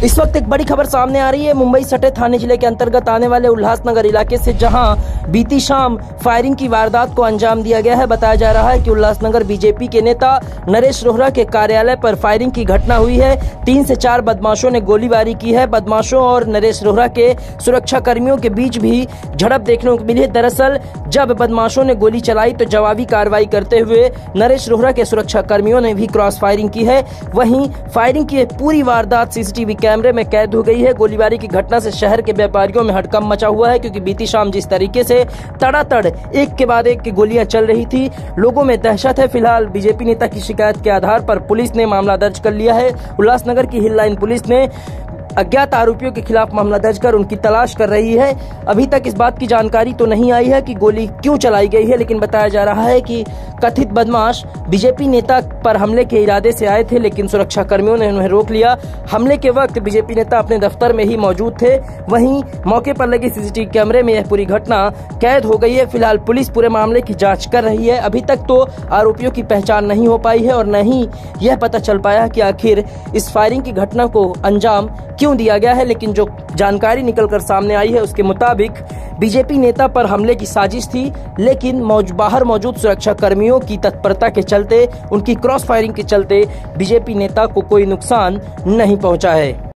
इस वक्त एक बड़ी खबर सामने आ रही है मुंबई सटे थाने जिले के अंतर्गत आने वाले उल्लासनगर इलाके से, जहां बीती शाम फायरिंग की वारदात को अंजाम दिया गया है। बताया जा रहा है कि उल्लासनगर बीजेपी के नेता नरेश रोहरा के कार्यालय पर फायरिंग की घटना हुई है। 3 से 4 बदमाशों ने गोलीबारी की है। बदमाशों और नरेश रोहरा के सुरक्षा कर्मियों के बीच भी झड़प देखने को मिली है। दरअसल जब बदमाशों ने गोली चलाई तो जवाबी कार्रवाई करते हुए नरेश रोहरा के सुरक्षा कर्मियों ने भी क्रॉस फायरिंग की है। वहीं फायरिंग की पूरी वारदात सीसीटीवी कैमरे में कैद हो गई है। गोलीबारी की घटना से शहर के व्यापारियों में हड़कंप मचा हुआ है, क्योंकि बीती शाम जिस तरीके से तड़ातड़ एक के बाद एक की गोलियां चल रही थी, लोगों में दहशत है। फिलहाल बीजेपी नेता की शिकायत के आधार पर पुलिस ने मामला दर्ज कर लिया है। उल्लासनगर की हिल लाइन पुलिस ने अज्ञात आरोपियों के खिलाफ मामला दर्ज कर उनकी तलाश कर रही है। अभी तक इस बात की जानकारी तो नहीं आई है कि गोली क्यों चलाई गई है, लेकिन बताया जा रहा है कि कथित बदमाश बीजेपी नेता पर हमले के इरादे से आए थे, लेकिन सुरक्षा कर्मियों ने उन्हें रोक लिया। हमले के वक्त बीजेपी नेता अपने दफ्तर में ही मौजूद थे। वहीं मौके पर लगे सीसीटीवी कैमरे में यह पूरी घटना कैद हो गई है। फिलहाल पुलिस पूरे मामले की जाँच कर रही है। अभी तक तो आरोपियों की पहचान नहीं हो पाई है और न ही यह पता चल पाया कि आखिर इस फायरिंग की घटना को अंजाम क्यों दिया गया है। लेकिन जो जानकारी निकलकर सामने आई है उसके मुताबिक बीजेपी नेता पर हमले की साजिश थी, लेकिन बाहर मौजूद सुरक्षा कर्मियों की तत्परता के चलते, उनकी क्रॉस फायरिंग के चलते बीजेपी नेता को कोई नुकसान नहीं पहुंचा है।